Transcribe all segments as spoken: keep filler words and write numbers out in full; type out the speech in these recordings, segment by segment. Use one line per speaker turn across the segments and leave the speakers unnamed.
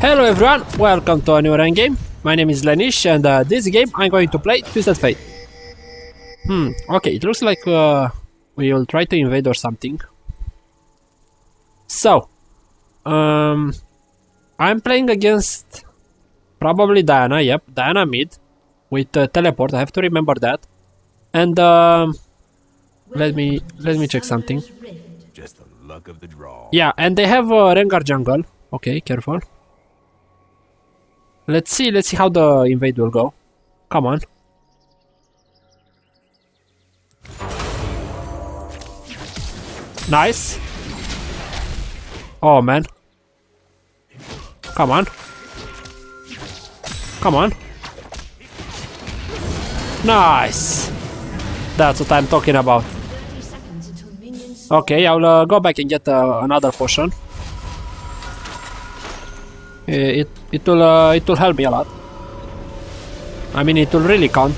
Hello everyone, welcome to a new rank game. My name is Lenish and uh, this game I'm going to play Twisted Fate. Hmm, okay, it looks like uh, we will try to invade or something. So, um, I'm playing against probably Diana, yep, Diana mid with uh, teleport, I have to remember that. And um, let me let me check something.
Just the luck of the draw.
Yeah, and they have uh, Rengar jungle. Okay, careful. Let's see, let's see how the invade will go. Come on. Nice. Oh man. Come on. Come on. Nice. That's what I'm talking about. Okay, I'll uh, go back and get uh, another potion. It it will uh, it will help me a lot. I mean, it will really count.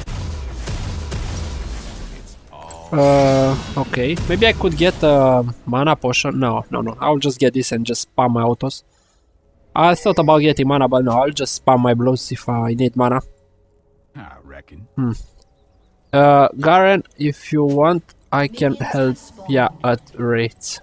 Uh, okay, maybe I could get a mana potion. No, no, no. I'll just get this and just spam my autos. I thought about getting mana, but no, I'll just spam my blows if I need mana.
I reckon.
Hmm. Uh, Garen, if you want, I can help. Yeah, at rates.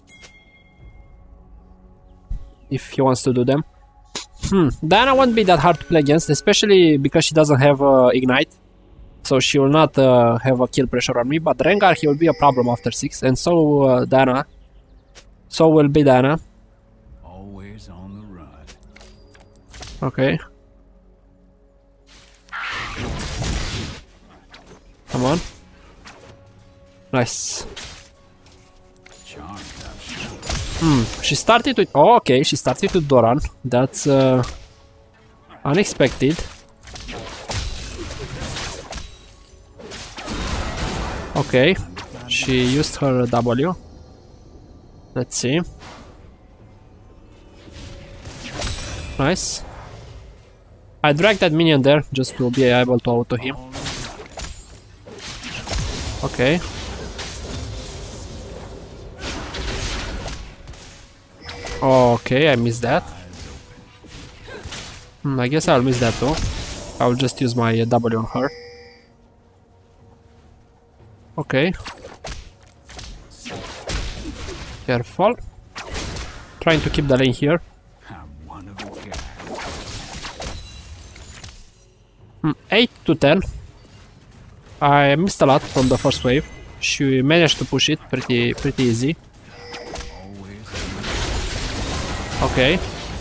If he wants to do them. Hmm, Diana won't be that hard to play against, especially because she doesn't have uh, Ignite. So she will not uh, have a kill pressure on me, but Rengar, he will be a problem after six, and so uh, Diana. So will be Diana.
Always on the run.
Okay. Come on. Nice. Hmm, she started with... Oh, okay, she started with Doran. That's uh, unexpected. Okay, she used her W. Let's see. Nice. I dragged that minion there just to be able to auto him. Okay. Okay, I missed that. Hmm, I guess I'll miss that too. I'll just use my uh, W on her. Okay. Careful. Trying to keep the lane here. Hmm, eight to ten. I missed a lot from the first wave. She managed to push it pretty pretty easy. Okay.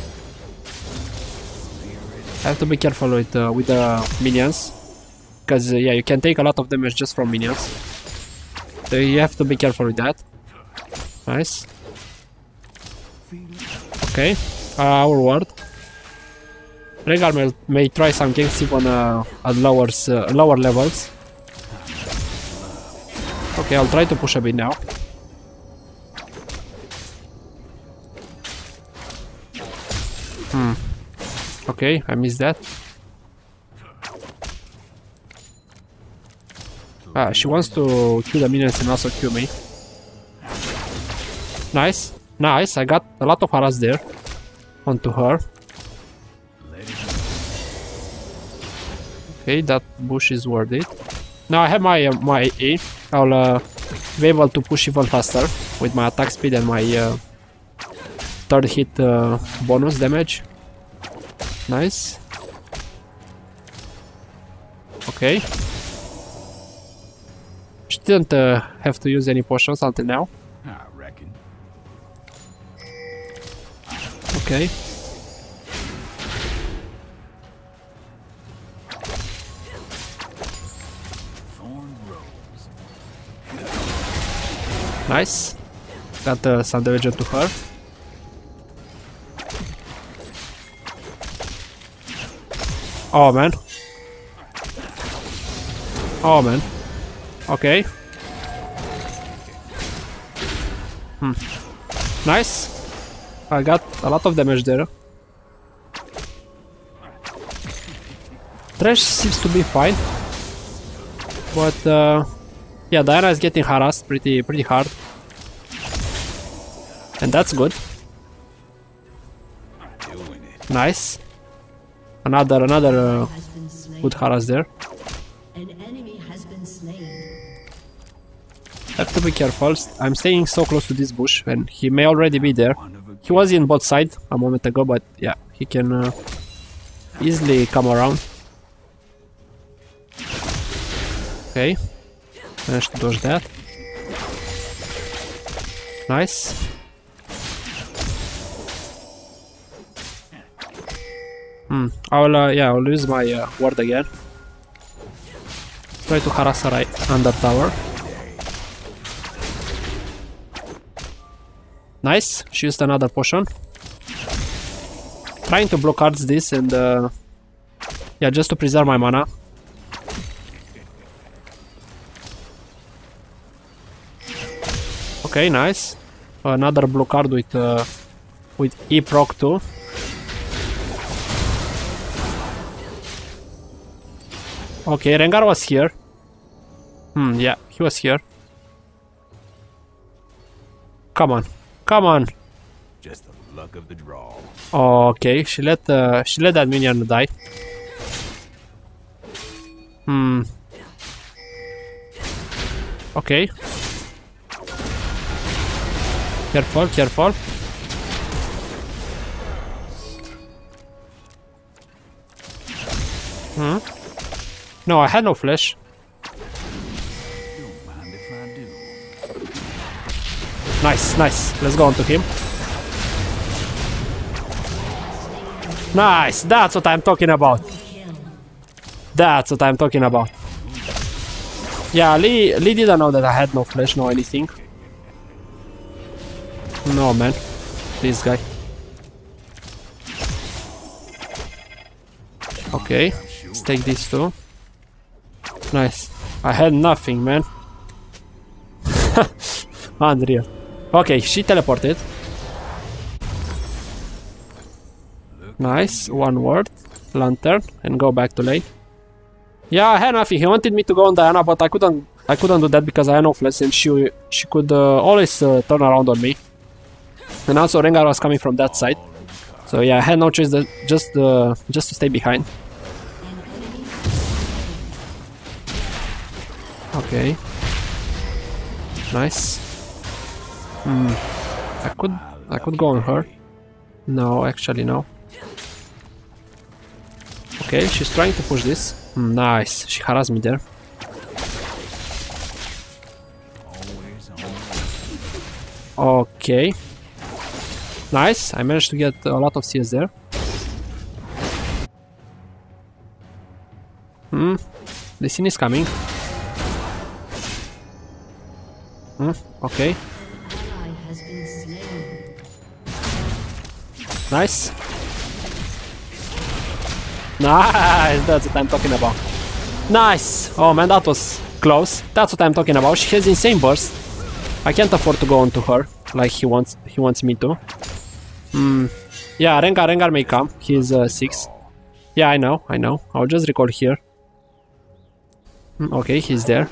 I have to be careful with uh, with the minions, because uh, yeah, you can take a lot of damage just from minions. So you have to be careful with that. Nice. Okay. Uh, our ward. Rengar may, may try some ganks even uh, at lower uh, lower levels. Okay, I'll try to push a bit now. Hmm. Okay, I missed that. Ah, she wants to kill the minions and also kill me. Nice, nice. I got a lot of harass there onto her. Okay, that bush is worth it. Now I have my uh, my A. I'll uh, be able to push even faster with my attack speed and my uh, third hit uh, bonus damage. Nice. Okay. She didn't uh, have to use any potions until now.
I reckon.
Okay. Nice. Got uh, some damage to her. Oh man. Oh man. Okay. Hmm. Nice. I got a lot of damage there. Thresh seems to be fine. But uh, yeah, Diana is getting harassed pretty pretty hard. And that's good.
Doing it.
Nice. Another, another uh,
Has been slain.
good harass there.
An enemy has been slain.
Have to be careful. I'm staying so close to this bush and he may already be there. He was in both sides a moment ago, but yeah, he can uh, easily come around. Okay, managed to dodge that. Nice. Hmm. I'll uh, yeah, I'll use my uh, ward again. Try to harass her right under tower. Nice. She used another potion. Trying to block cards this and uh, yeah, just to preserve my mana. Okay, nice. Another blue card with uh, with E proc too. Okay, Rengar was here. Hmm, yeah, he was here. Come on, come on.
Just the luck of the draw.
Okay, she let uh, she let that minion die. Hmm. Okay. Careful, careful. Hmm. No, I had no flash.
Don't mind if I do.
Nice, nice. Let's go on to him. Nice. That's what I'm talking about. That's what I'm talking about. Yeah, Lee, Lee didn't know that I had no flash, no anything. No, man. This guy. Okay. Let's take these two. Nice. I had nothing, man. Unreal. Okay, she teleported. Nice. One word. Lantern. And go back to lane. Yeah, I had nothing. He wanted me to go on Diana, but I couldn't I couldn't do that because I had no flash and she she could uh, always uh, turn around on me. And also Rengar was coming from that side. So yeah, I had no choice that just uh, just to stay behind. Okay. Nice. Hmm. I could I could go on her. No, actually no. Okay, she's trying to push this. Hmm, nice. She harassed me there. Okay. Nice. I managed to get a lot of C S there. Hmm. The scene is coming. Hmm. Okay.
Ally has been slain.
Nice. Nice. That's what I'm talking about. Nice. Oh man, that was close. That's what I'm talking about. She has insane burst. I can't afford to go on to her like he wants. He wants me to. Hmm. Yeah, Rengar, Rengar may come. He's uh, six. Yeah, I know, I know. I'll just recall here. Hmm, okay, he's there.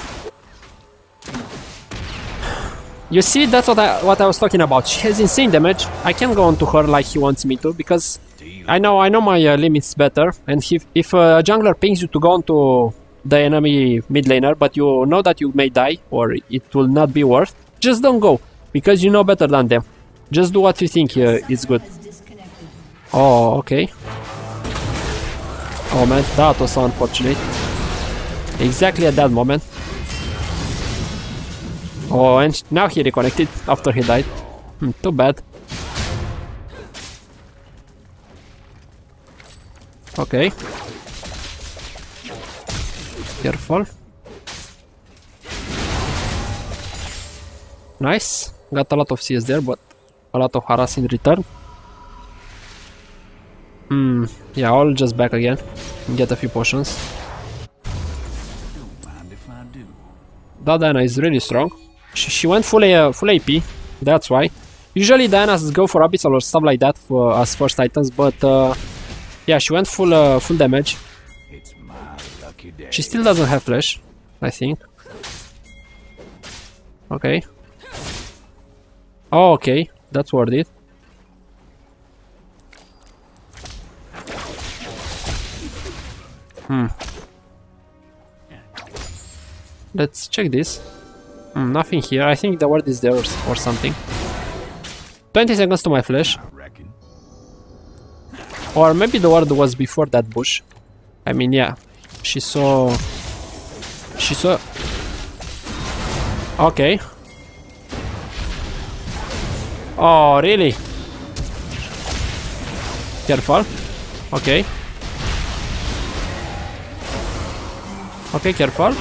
You see, that's what I what I was talking about. She has insane damage. I can't go on to her like he wants me to because I know I know my uh, limits better. And if if a jungler pings you to go on to the enemy mid laner, but you know that you may die or it will not be worth, just don't go because you know better than them. Just do what you think uh, is good. Oh, okay. Oh man, that was so unfortunate. Exactly at that moment. Oh, and now he reconnected after he died. Hmm, too bad. Okay. Careful. Nice. Got a lot of C S there, but a lot of harass in return. Hmm. Yeah, I'll just back again and get a few potions.
Don't mind if I do.
That Diana is really strong. She, she went full, uh, full A P, that's why. Usually Dianas go for Abyssal or stuff like that for, as first items, but uh, yeah, she went full uh, full damage.
It's my lucky day.
She still doesn't have flash, I think. Okay. Oh, okay, that's worth it. Hmm. Let's check this. Hmm, nothing here. I think the word is there or, or something. twenty seconds to my flash.
I reckon.
Or maybe the word was before that bush. I mean, yeah. She saw... She saw... Okay. Oh, really? Careful. Okay. Okay, careful.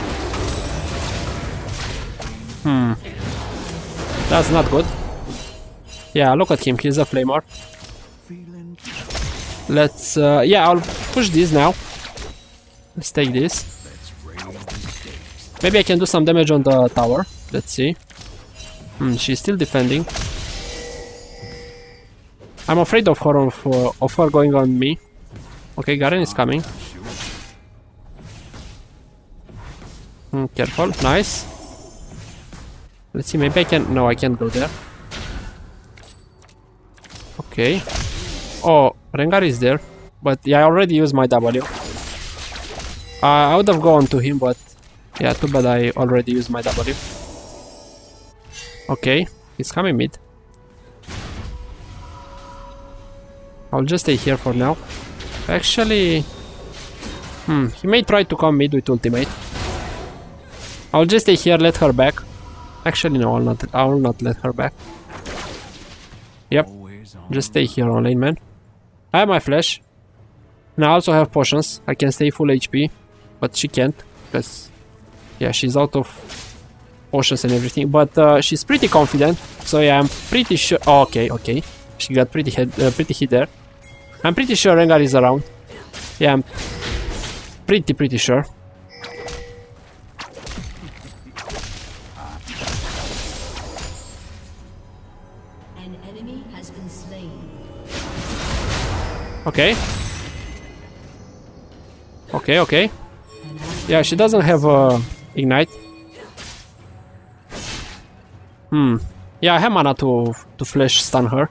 Hmm. That's not good. Yeah, look at him. He's a flamer.
Feeling
Let's... Uh, yeah, I'll push this now. Let's take this.
let's raise the stakes.
Maybe I can do some damage on the tower. Let's see. Hmm, she's still defending. I'm afraid of her of, uh, of her going on me. Okay, Garen is coming.
Sure.
Hmm, careful, nice. Let's see, maybe I can... No, I can't go there. Okay. Oh, Rengar is there. But yeah, I already used my W. Uh, I would have gone to him, but... Yeah, too bad I already used my W. Okay, he's coming mid. I'll just stay here for now. Actually... Hmm, he may try to come mid with ultimate. I'll just stay here, let her back. Actually, no, I'll not, I will not let her back. Yep,
Always on.
just stay here on lane, man. I have my flash. And I also have potions. I can stay full H P. But she can't, because... Yeah, she's out of potions and everything. But uh, she's pretty confident. So yeah, I'm pretty sure... Oh, okay, okay. She got pretty hit, uh, pretty hit there. I'm pretty sure Rengar is around. Yeah, I'm pretty, pretty sure.
An enemy has been slain.
Okay. Okay, okay. Yeah, she doesn't have uh, ignite. Hmm. Yeah, I have mana to to flash stun her.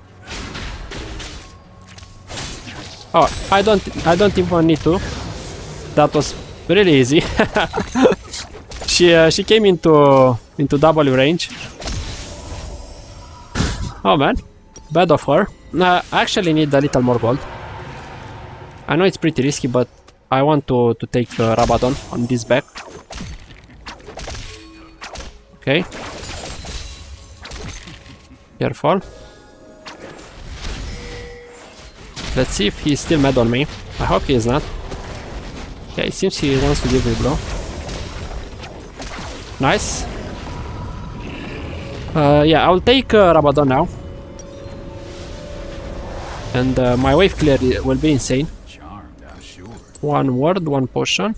Oh, I don't I don't even need to. That was really easy. she uh, she came into into W range. Oh man, bad of her. Nah, I actually need a little more gold. I know it's pretty risky, but I want to, to take uh, Rabadon on this back. Okay. Careful. Let's see if he's still mad on me. I hope he is not. Yeah, it seems he wants to give me a blow. Nice. Uh, yeah, I'll take uh, Rabadon now. And uh, my wave clear will be insane.
Charmed, I'm sure.
One word, one potion.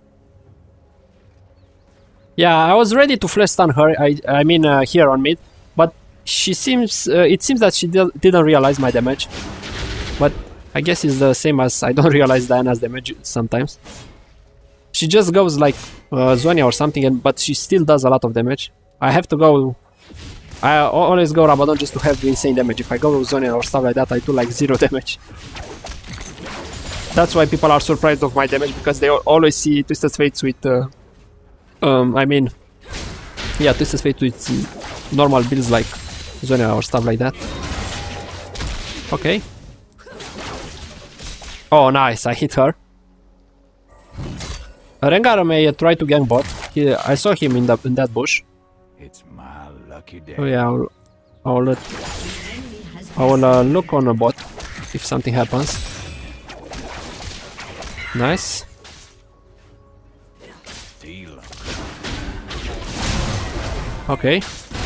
Yeah, I was ready to flash stun her. I, I mean, uh, here on mid, but she seems. Uh, it seems that she did, didn't realize my damage. But I guess it's the same as I don't realize Diana's damage sometimes. She just goes like uh, Zhonya or something, and but she still does a lot of damage. I have to go. I always go Rabadon just to have the insane damage. If I go Zhonya or stuff like that, I do like zero damage. That's why people are surprised of my damage, because they always see Twisted Fates with... Uh, um, I mean... Yeah, Twisted Fates with normal builds like Zhonya or stuff like that. Okay. Oh, nice, I hit her. Rengar may uh, try to gank bot. He, I saw him in, the, in that bush.
It's my lucky day.
Oh yeah, I'll, I'll, uh, I will uh, look on a bot if something happens. Nice.
Deal.
Okay.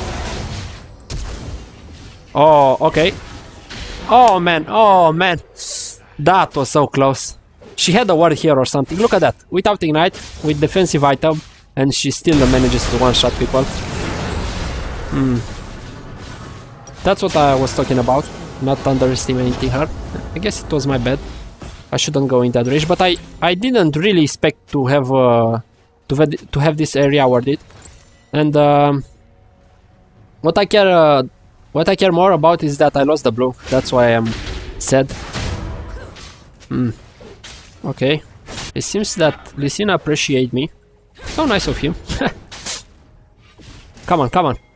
Oh, okay. Oh man, oh man. That was so close. She had a ward here or something. Look at that. Without ignite, with defensive item, and she still manages to one-shot people. Hmm. That's what I was talking about. Not underestimating her. I guess it was my bad. I shouldn't go in that range, but I I didn't really expect to have uh, to have to have this area warded. And um, what I care uh, what I care more about is that I lost the blue. That's why I'm sad. Hmm. Okay. It seems that Lee Sin appreciates me. So nice of him. Come on, come on.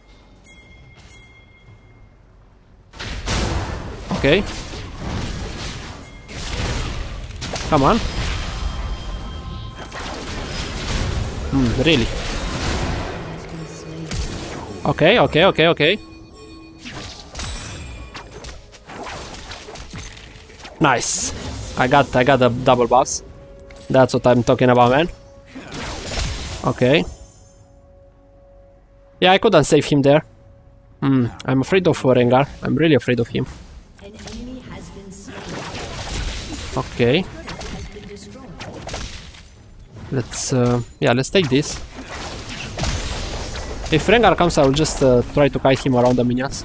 Okay. Come on. Hmm, really? Okay, okay, okay, okay. Nice. I got I got the double buffs. That's what I'm talking about, man. Okay. Yeah, I couldn't save him there. Hmm, I'm afraid of Rengar. I'm really afraid of him.
An enemy has been slain.
Okay.
Has been destroyed.
Let's uh, yeah, let's take this. If Rengar comes, I will just uh, try to kite him around the minions.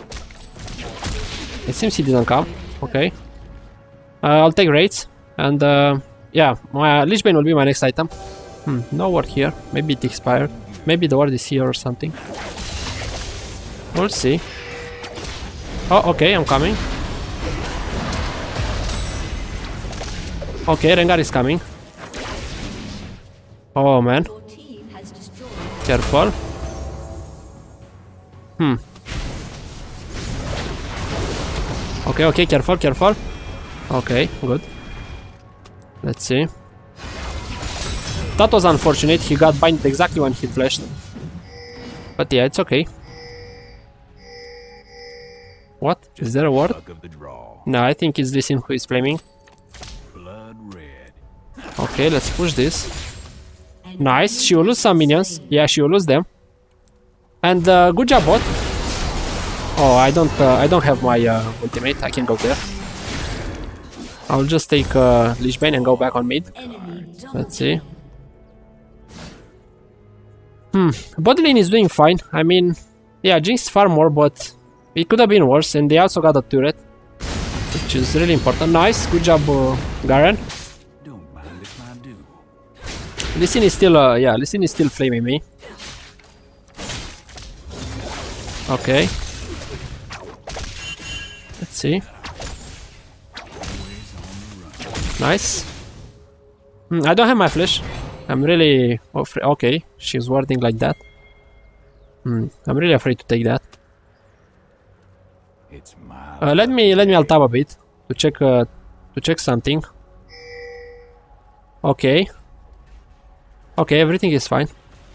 It seems he didn't come. Okay. Uh, I'll take raids, and uh, yeah, my Lich Bane will be my next item. Hmm, no ward here. Maybe it expired. Maybe the ward is here or something. We'll see. Oh, okay, I'm coming. Okay, Rengar is coming. Oh man,
Your team has destroyed.
careful. Hmm. Okay, okay, careful, careful. Okay, good. Let's see. That was unfortunate, he got binded exactly when he flashed. But yeah, it's okay. What? Is there a ward?
Luck of the draw.
No, I think it's Lee Sin who is flaming.
Blood red.
Okay, let's push this. Nice, she will lose some minions. Yeah, she will lose them. And uh, good job, bot. Oh, I don't, uh, I don't have my uh, ultimate. I can go there. I'll just take uh, Lich Bane and go back on mid.
Enemy double.
Let's see. Hmm, bot lane is doing fine. I mean, yeah, Jinx far more, but it could have been worse. And they also got a turret, which is really important. Nice, good job, uh, Garen.
Don't mind if I do.
Lee Sin is still, uh, yeah, Lee Sin is still flaming me. Okay. Let's see. Nice. Hmm, I don't have my flash. I'm really afraid. Okay, she's warding like that. Hmm, I'm really afraid to take that.
It's my
Uh, let me let me alt tab a bit to check uh, to check something. Okay. Okay, everything is fine.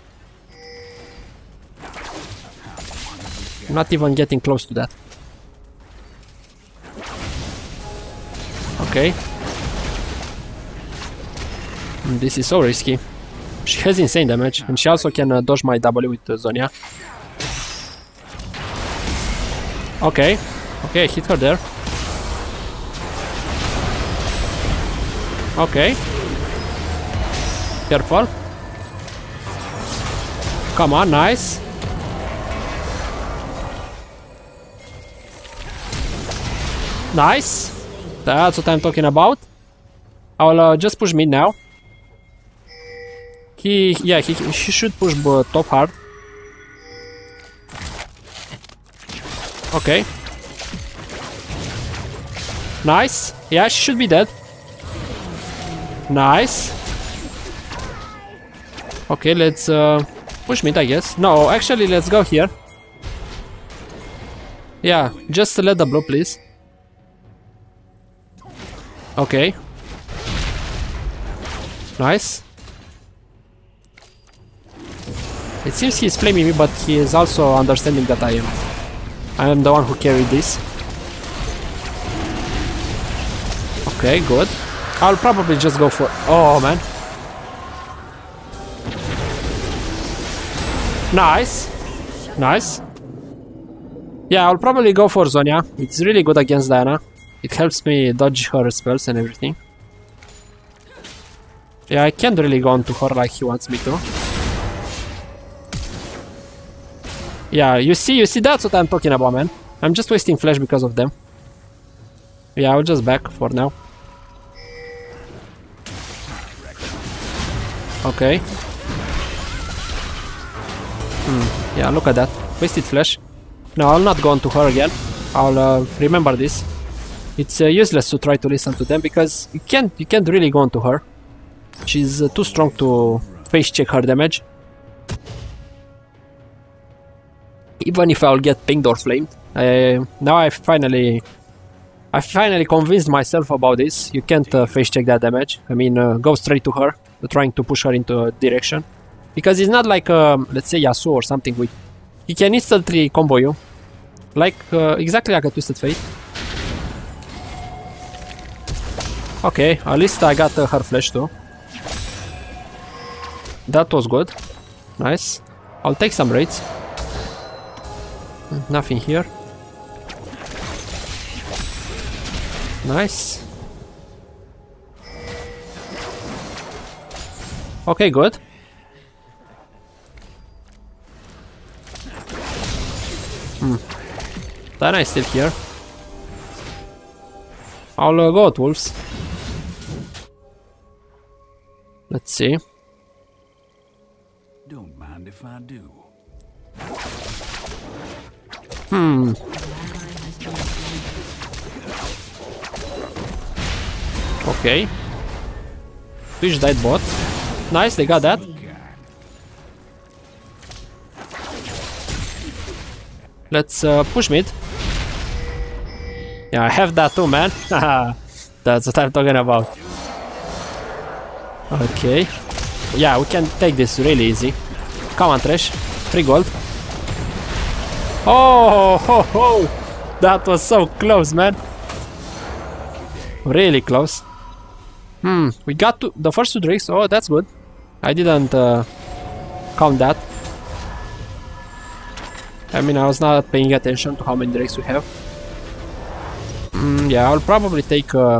I'm not even getting close to that. Okay. Mm, this is so risky. She has insane damage, and she also can uh, dodge my W with uh, Zhonya. Okay. Okay, hit her there. Okay. Careful. Come on, nice. Nice. That's what I'm talking about. I'll uh, just push mid now. He, yeah, he, he should push uh, top hard. Okay. Nice. Yeah, she should be dead. Nice. Okay, let's uh, push mid, I guess. No, actually, let's go here. Yeah, just let the blow, please. Okay. Nice. It seems he's flaming me, but he is also understanding that I am. I am the one who carried this. Okay, good. I'll probably just go for... Oh, man. Nice. Nice. Yeah, I'll probably go for Zhonya. It's really good against Diana. It helps me dodge her spells and everything. Yeah, I can't really go on to her like he wants me to. Yeah, you see, you see, that's what I'm talking about, man. I'm just wasting flash because of them. Yeah, I'll just back for now. Okay. Hmm, yeah, look at that. Wasted flash. No, I'll not go on to her again. I'll uh, remember this. It's uh, useless to try to listen to them because you can't, you can't really go on to her. She's uh, too strong to face check her damage. Even if I'll get pinged or flamed. Uh, now I finally... I finally convinced myself about this. You can't uh, face check that damage. I mean, uh, go straight to her, trying to push her into a direction. Because it's not like, um, let's say, Yasuo or something. With he can instantly combo you. Like, uh, exactly like a Twisted Fate. Okay, at least I got uh, her flash too. That was good. Nice. I'll take some raids. Nothing here. Nice. Okay, good. Hmm. Diana is still here. I'll uh, go at wolves. Let's see.
Don't mind if I do.
Hmm. Okay. Twitch died bot. Nice, they got that. Let's uh, push mid. Yeah, I have that too, man. That's what I'm talking about. Okay. Yeah, we can take this really easy. Come on, Thresh. Free gold. Oh, ho, ho. That was so close, man. Really close. Hmm, we got to the first two drakes. Oh, that's good. I didn't uh, count that. I mean, I was not paying attention to how many drakes we have. Mm, yeah, I'll probably take uh,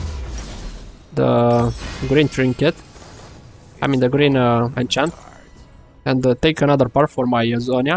the green trinket. I mean, the green uh, enchant. And uh, take another part for my uh, Zhonya.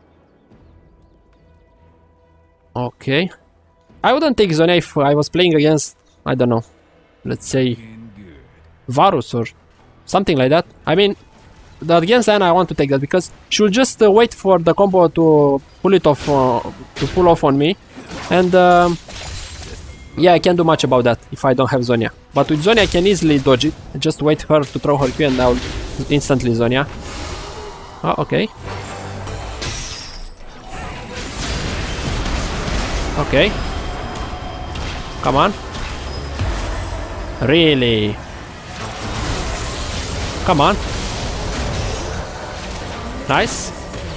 Okay. I wouldn't take Zhonya if I was playing against, I don't know, let's say Varus or something like that. I mean, the, against Diana I want to take that because she'll just uh, wait for the combo to pull it off, uh, to pull off on me. And um, yeah, I can't do much about that if I don't have Zhonya. But with Zhonya I can easily dodge it. Just wait her to throw her Q and I'll instantly Zhonya. Oh, okay. Okay. Come on. Really? Come on. Nice.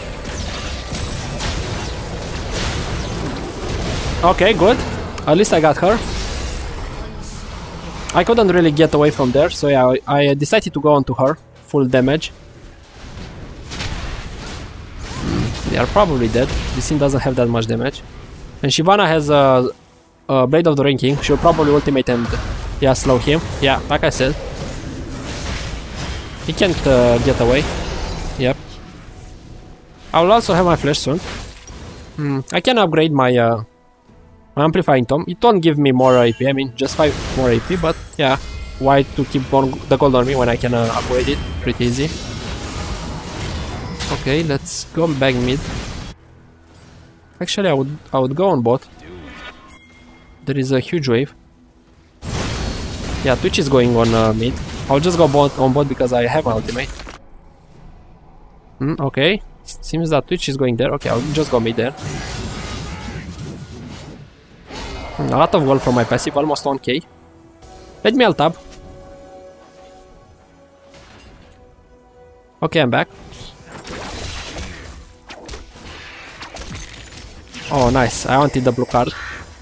Okay, good. At least I got her. I couldn't really get away from there, so yeah, I, I decided to go on to her. Full damage. They are probably dead. This thing doesn't have that much damage. And Shyvana has a, a Blade of the Rain King. She'll probably ultimate and yeah, slow him. Yeah, like I said. He can't uh, get away. Yep. I will also have my flash soon. Hmm. I can upgrade my uh, Amplifying Tome. It won't give me more A P. I mean, just five more A P, but yeah. Why to keep on the gold on me when I can uh, upgrade it? Pretty easy. Okay, let's go back mid. Actually, I would I would go on bot. There is a huge wave. Yeah, Twitch is going on uh, mid. I'll just go bot on bot because I have an ultimate. Mm, okay, seems that Twitch is going there. Okay, I'll just go mid there. Mm, a lot of gold from my passive, almost one K. Let me alt tab. Okay, I'm back. Oh, nice. I wanted the blue card.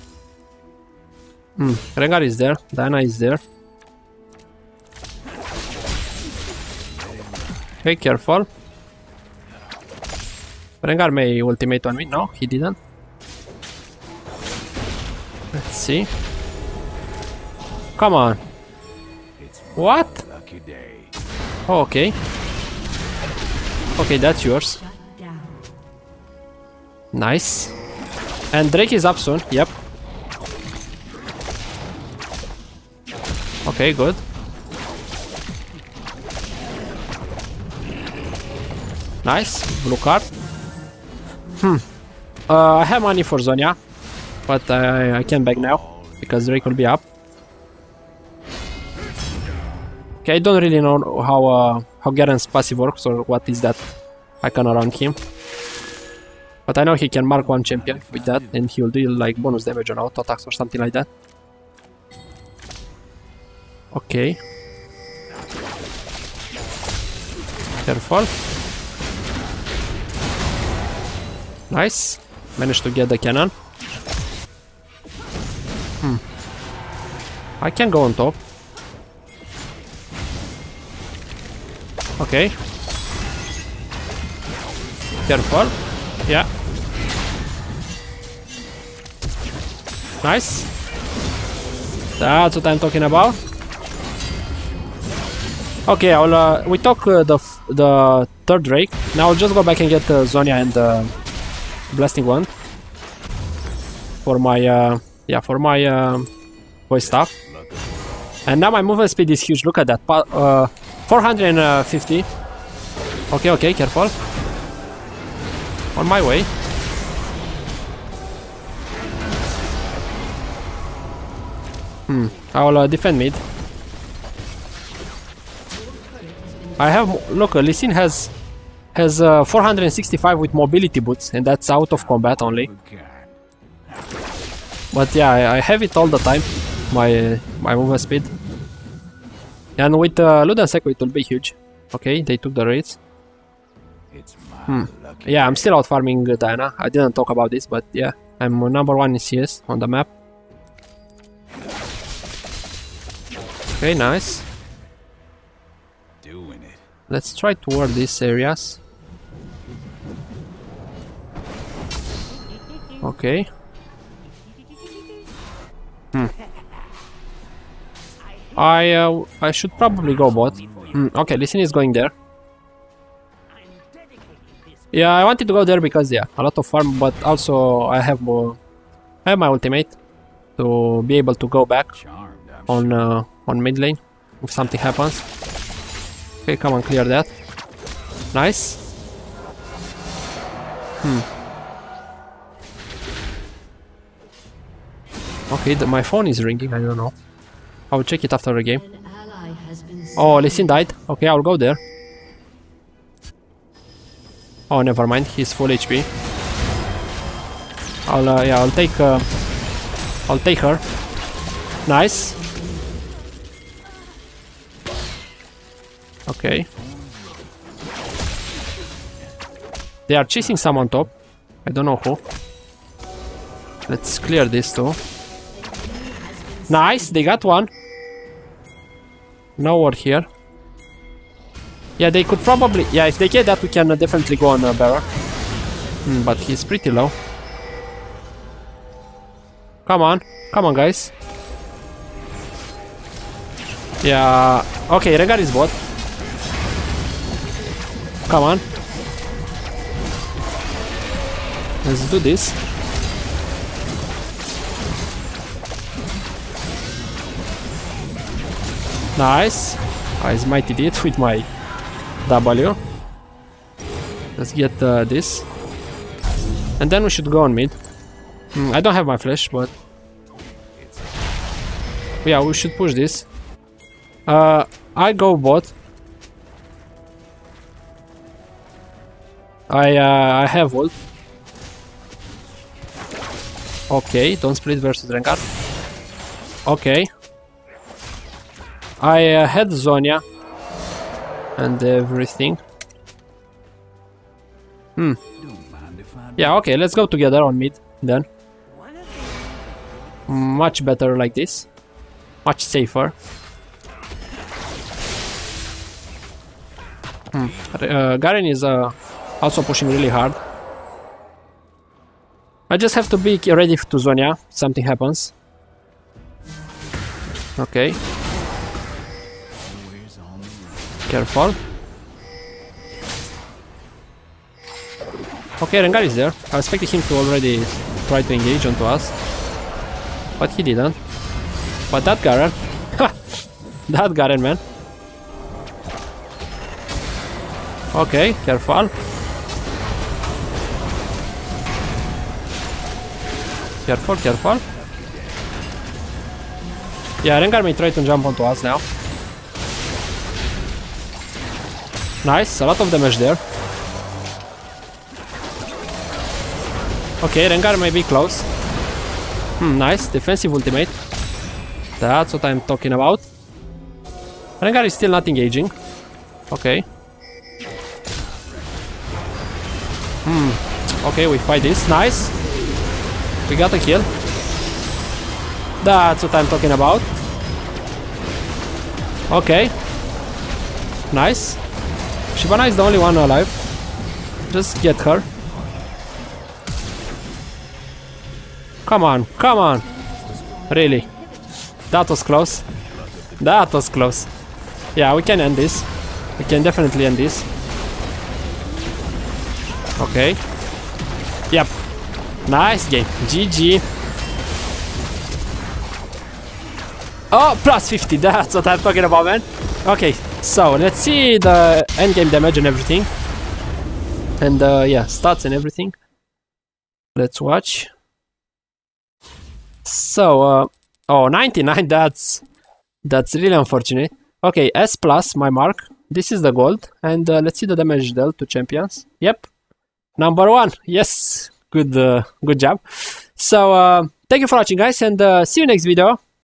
Hmm. Rengar is there. Diana is there. Okay, careful. Rengar may ultimate on me. No, he didn't. Let's see. Come on. What? Oh, okay. Okay, that's yours. Nice. And Drake is up soon, yep. Okay, good. Nice, blue card. Hmm. Uh, I have money for Zhonya, but I, I can't back now, because Drake will be up. Okay, I don't really know how uh, how Garen's passive works or what is that icon around him. But I know he can mark one champion with that and he'll deal like bonus damage on auto attacks or something like that. Okay. Careful. Nice. Managed to get the cannon. Hmm. I can go on top. Okay. Careful. Yeah. Nice. That's what I'm talking about. Okay, I'll uh, we took uh, the f the third Drake. Now I'll just go back and get uh, Zhonya and uh, Blasting Wand for my uh, yeah for my uh, voice stuff. And now my movement speed is huge. Look at that, uh, four hundred fifty. Okay, okay, careful. On my way. Hmm. I'll uh, defend mid. I have look. Uh, Lee Sin has has uh, four hundred sixty-five with mobility boots, and that's out of combat only. But yeah, I, I have it all the time. My uh, my movement speed. And with uh, Luden Seco, it will be huge. Okay, they took the raids. Hmm. Yeah, I'm still out farming uh, Diana. I didn't talk about this, but yeah, I'm uh, number one in C S on the map. Okay, nice.
Doing it.
Let's try toward these areas. Okay. Hmm. I uh, I should probably go bot. Hmm. Okay, Lee Sin is going there. Yeah, I wanted to go there because yeah, a lot of farm, but also I have more. I have my ultimate to be able to go back
Charmed, I'm
on uh, on mid lane if something happens. Okay, come on, clear that. Nice. Hmm. Okay, the, my phone is ringing. I don't know. I will check it after the game.
An ally has been
Oh, Lee Sin died. Okay, I'll go there. Oh, never mind. He's full H P. I'll uh, yeah, I'll take uh, I'll take her. Nice. Okay. They are chasing someone top. I don't know who. Let's clear this too. Nice, they got one. No word here. Yeah, they could probably... Yeah, if they get that, we can uh, definitely go on uh, Baron. Mm, but he's pretty low. Come on. Come on, guys. Yeah... Okay, Rengar is bot. Come on. Let's do this. Nice. I smited it with my W. Let's get uh, this. And then we should go on mid. Mm, I don't have my flash, but... Yeah, we should push this. Uh, I go bot. I, uh, I have ult. Okay, don't split versus Rengar. Okay. I uh, had Zhonya and everything. Hmm. Yeah, okay, let's go together on mid then. Much better like this. Much safer. Hmm. Uh, Garen is uh, also pushing really hard. I just have to be ready to Zhonya if something happens. Okay. Careful. Okay, Rengar is there. I expected him to already try to engage onto us. But he didn't. But that Garen. That Garen, man. Okay, careful. Careful, careful. Yeah, Rengar may try to jump onto us now. Nice, a lot of damage there. Okay, Rengar may be close. Hmm, nice, defensive ultimate. That's what I'm talking about. Rengar is still not engaging. Okay. Hmm. Okay, we fight this. Nice. We got a kill. That's what I'm talking about. Okay. Nice. Shyvana is the only one alive. Just get her. Come on, come on. Really. That was close. That was close. Yeah, we can end this. We can definitely end this. Okay. Yep. Nice game. G G. Oh, plus fifty. That's what I'm talking about, man. Okay, so let's see the endgame damage and everything. And uh, yeah, stats and everything. Let's watch. So, uh, oh, ninety-nine. That's that's really unfortunate. Okay, S plus, my mark. This is the gold. And uh, let's see the damage dealt to champions. Yep. Number one. Yes. Good, uh, good job. So, uh, thank you for watching, guys, and uh, see you next video.